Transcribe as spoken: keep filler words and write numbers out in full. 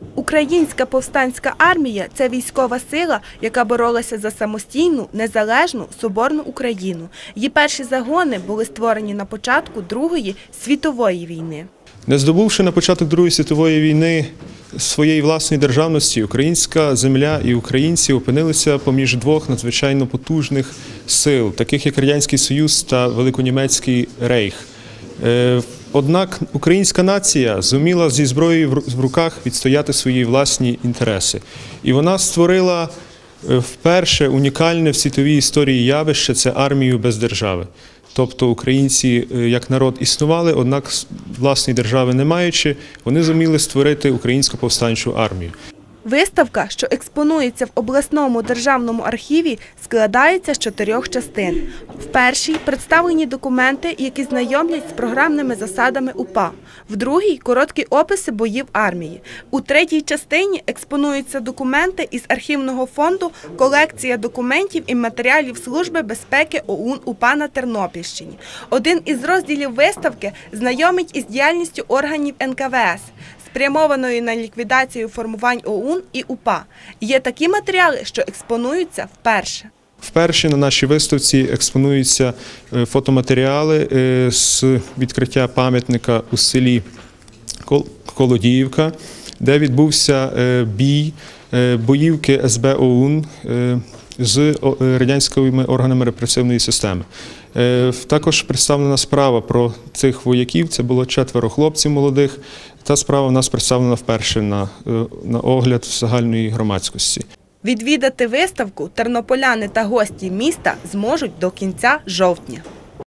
Українська повстанська армія – це військова сила, яка боролася за самостійну, незалежну, соборну Україну. Її перші загони були створені на початку Другої світової війни. Не здобувши на початок Другої світової війни своєї власної державності, українська земля і українці опинилися поміж двох надзвичайно потужних сил, таких як Радянський Союз та Великонімецький рейх. Однак українська нація зуміла зі зброєю в руках відстояти свої власні інтереси. І вона створила вперше унікальне в світовій історії явище – це армію без держави. Тобто українці як народ існували, однак власної держави не маючи, вони зуміли створити українську повстанчу армію. Виставка, що експонується в обласному державному архіві, складається з чотирьох частин. В першій – представлені документи, які знайомлять з програмними засадами УПА. В другій – короткі описи боїв армії. У третій частині експонуються документи із архівного фонду «Колекція документів і матеріалів Служби безпеки ОУН УПА на Тернопільщині». Один із розділів виставки знайомить із діяльністю органів ен ка ве ес, спрямованою на ліквідацію формувань ОУН і УПА. Є такі матеріали, що експонуються вперше. Вперше на нашій виставці експонуються фотоматеріали з відкриття пам'ятника у селі Колодіївка, де відбувся бій боївки ес бе ОУН з радянськими органами репресивної системи. Також представлена справа про цих вояків, це було четверо хлопців молодих. Та справа в нас представлена вперше на, на огляд загальної громадськості. Відвідати виставку тернополяни та гості міста зможуть до кінця жовтня.